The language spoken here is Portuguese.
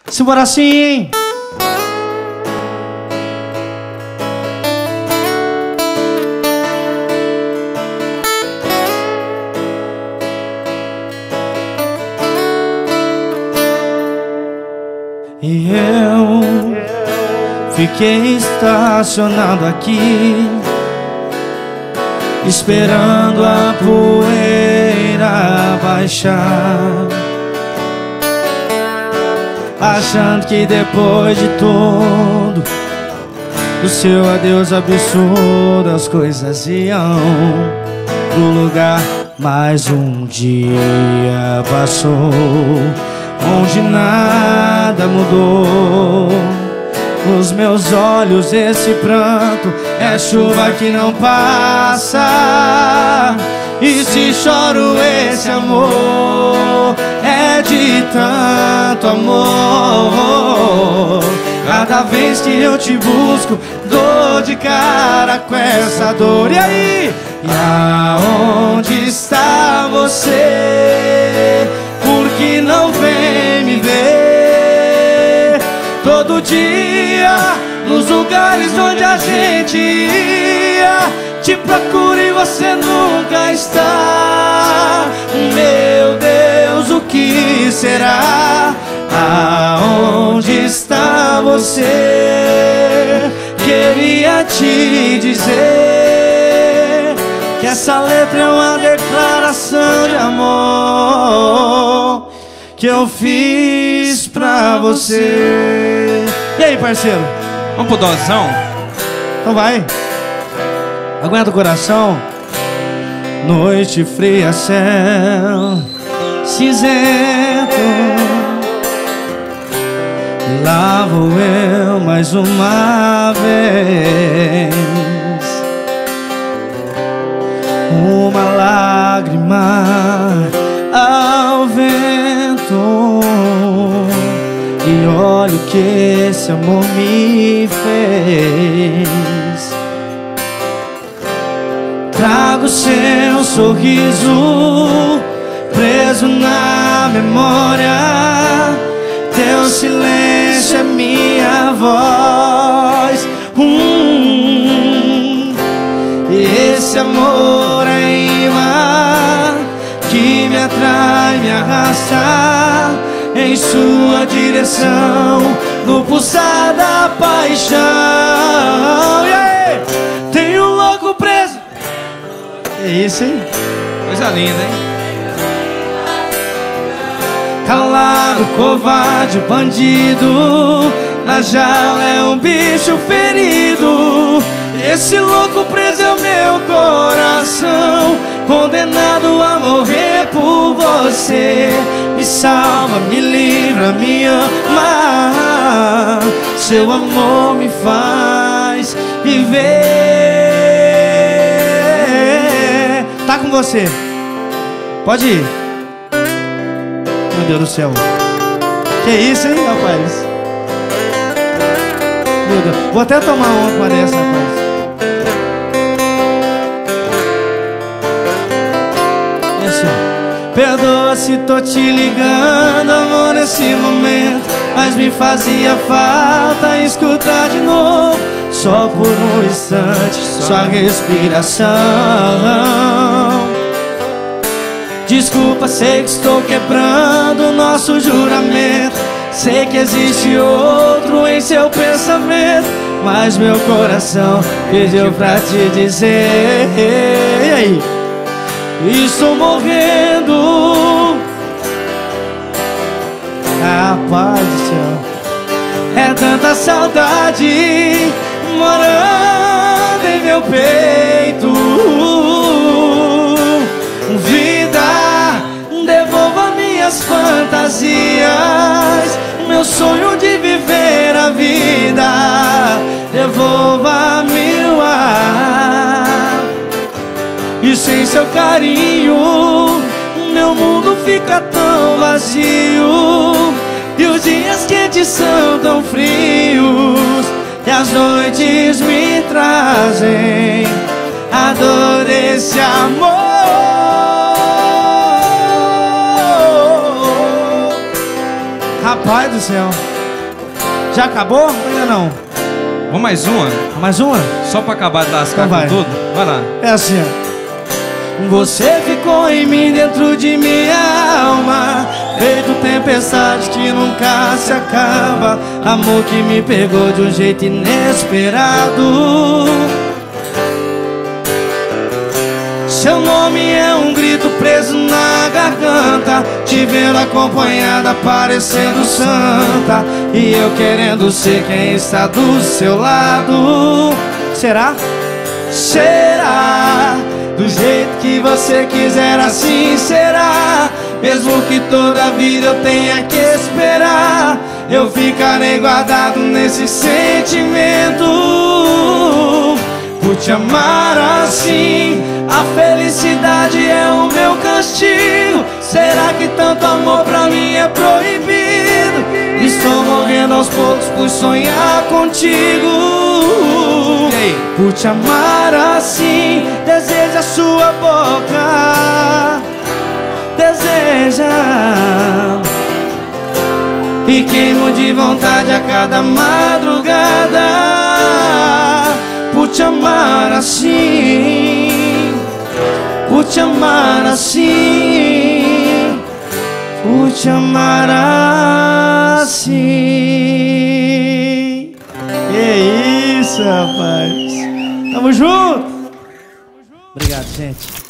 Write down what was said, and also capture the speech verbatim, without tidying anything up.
Simbora assim, hein? E eu fiquei estacionado aqui, esperando a poeira baixar, achando que depois de tudo, do seu adeus absurdo, as coisas iam pro lugar. Mas um dia passou, onde nada mudou. Nos meus olhos esse pranto é chuva que não passa. E se choro esse amor é de tanto amor. Cada vez que eu te busco, dou de cara com essa dor. E aí? E aonde está você? Por que não vem me ver todo dia nos lugares onde a gente ia? Te procuro e você nunca está. Meu Deus, o que será? Aonde está você? Queria te dizer que essa letra é uma declaração de amor que eu fiz pra você. E aí, parceiro? Vamos pro dosão? Então vai. Aguenta o coração. Noite fria, céu cinzento. Lá vou eu mais uma vez. Uma lágrima ao vento. E olha o que esse amor me fez. Trago seu sorriso preso na memória. Teu silêncio é minha voz. hum, E esse amor é imã que me atrai, me arrasta em sua direção, no pulsar da paixão. E aí? Tem um louco preso. É isso, hein? Coisa linda, hein? Calado, covarde, bandido, na jaula é um bicho ferido. Esse louco preso é o meu coração, condenado a morrer por você. Me salva, me livra, me ama. Seu amor me faz viver. Tá com você. Pode ir. Meu Deus do céu. Que isso, hein, rapaz? Meu Deus. Vou até tomar uma dessa, rapaz. Esse, ó. Perdoa se tô te ligando, amor, nesse momento, mas me fazia falta escutar de novo, só por um instante, sua respiração. Desculpa, sei que estou quebrando o nosso juramento. Sei que existe outro em seu pensamento, mas meu coração pediu pra te dizer. E aí? Estou morrendo. Rapaz do céu, é tanta saudade morando em meu peito. Vida, devolva minhas fantasias, meu sonho de viver a vida. Devolva-me o ar. E sem seu carinho, meu mundo fica tão vazio. E os dias quentes são tão frios, e as noites me trazem a dor desse amor. Rapaz do céu. Já acabou? Ainda não. Vamos mais uma? Mais uma? Só pra acabar de lascar então com tudo? Vai lá. É assim, ó. Você ficou em mim dentro de minha alma, feito tempestade que nunca se acaba. Amor que me pegou de um jeito inesperado. Seu nome é um grito preso na garganta, te vendo acompanhada parecendo santa, e eu querendo ser quem está do seu lado. Será? Será? Do jeito que você quiser, assim será. Mesmo que toda a vida eu tenha que esperar, eu ficarei guardado nesse sentimento. Por te amar assim, a felicidade é o meu castigo. Será que tanto amor pra mim é proibido? Estou morrendo aos poucos por sonhar contigo. Por te amar assim, deseja sua boca, deseja, e queimo de vontade a cada madrugada. Por te amar assim, por te amar assim, por te amar assim. Que isso, rapaz. Tamo junto. Obrigado, gente.